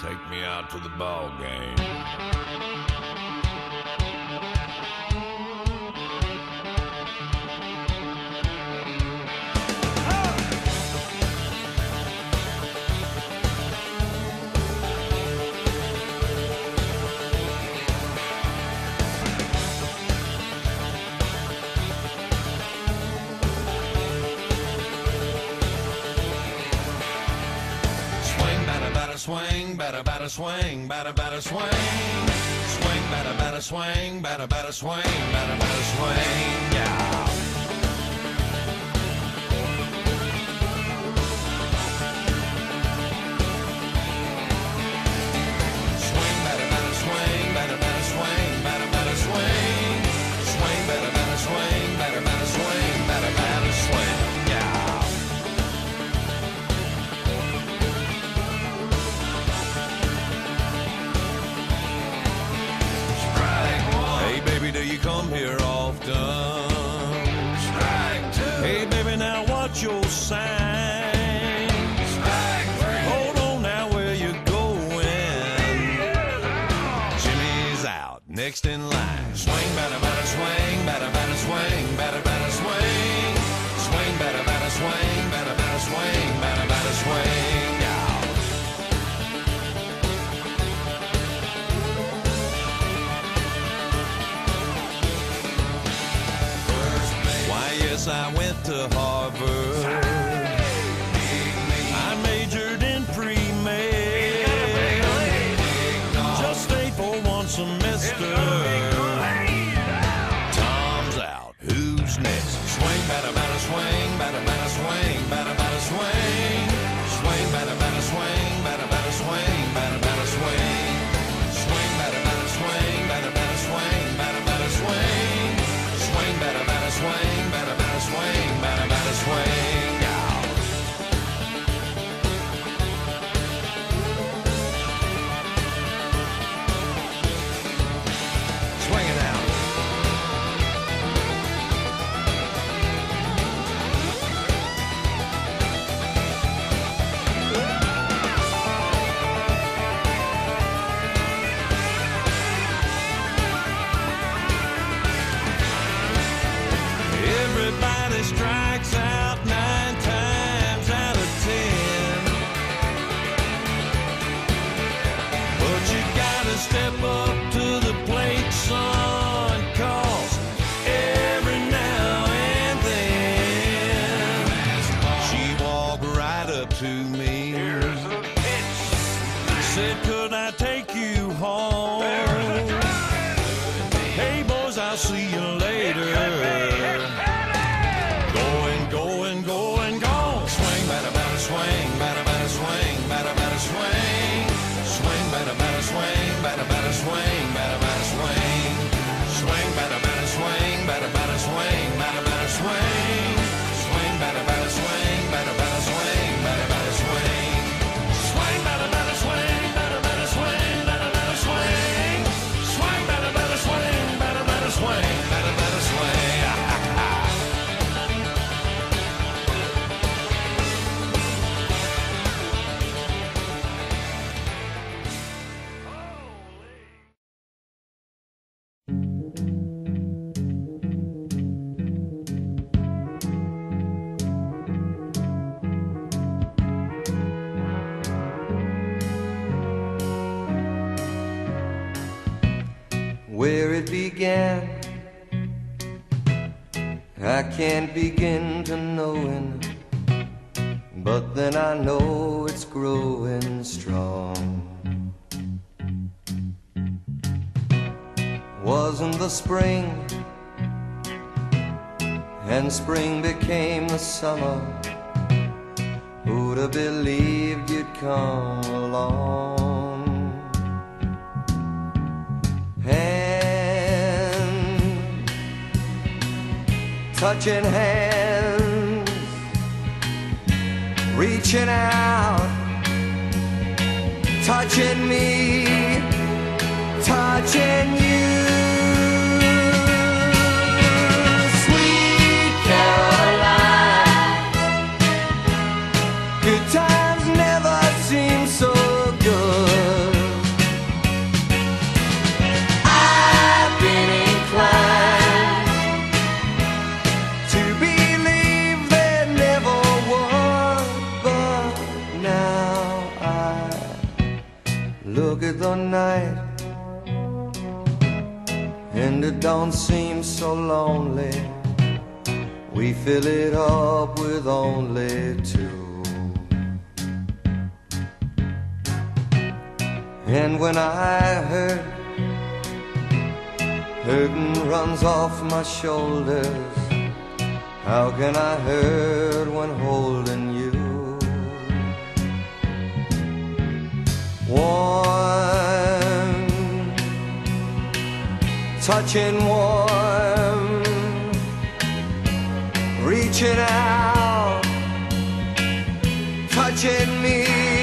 Take me out to the ball game. Swing, batter, batter, swing, batter, batter, swing. Swing, batter, batter, swing, batter, batter, swing, batter, batter, swing, yeah. Swing, batter, batter, swing, batter, batter, swing, batter, batter, swing. Swing, batter, batter, swing, batter, batter, swing, batter, batter, swing, yeah. Do you come here often? Strike two. Hey, baby, now what's your sign? Strike three. Hold on now, where you going? Jimmy's out, next in line. Swing, batter, batter, swing, batter, batter, swing, batter, batter, swing. Swing, batter, batter, swing, batter, batter, swing, batter, batter, swing, yeah. Yes, I went to Harvard. I majored in pre-med. Just stayed for one semester. Tom's out. Who's next? Swing, batter, batter, swing, batter, batter, swing, batter, batter, swing. Swing, batter, batter, swing, batter, batter, swing, batter, batter, swing. Swing, batter, batter, swing, batter, batter, swing, batter, batter, swing. Swing, batter, batter, swing, batter, batter, swing, batter, batter, swing, yeah. Swing it out. Everybody strikes out 9 times out of 10. But you gotta step up to the plate, son, 'cause every now and then she walked right up to me. Here's the pitch. Said, could I take you home? Hey boys, I'll see you later. Swing, batter, batter, swing, batter, batter, swing. Swing, batter, batter, swing, batter, batter, swing, batter, batter, swing. Swing, batter, batter, swing, batter, batter, swing, batter, batter, swing. Swing, batter, batter, swing, batter, batter, swing, batter, batter, swing. Swing, batter, batter, swing, batter, batter, swing, batter, batter, swing. Swing, batter, batter, swing, batter, batter, swing, batter, batter, swing. Where it began, I can't begin to knowing, but then I know it's growing strong. Wasn't the spring, and spring became the summer. Who'd have believed you'd come along? Touching hands, reaching out, touching me, touching you. Sweet Caroline, good times never seem so good. seems so lonely, we fill it up with only two. And when I hurt, hurting runs off my shoulders. How can I hurt when holding you? Warm, touching warm, reaching out, touching me.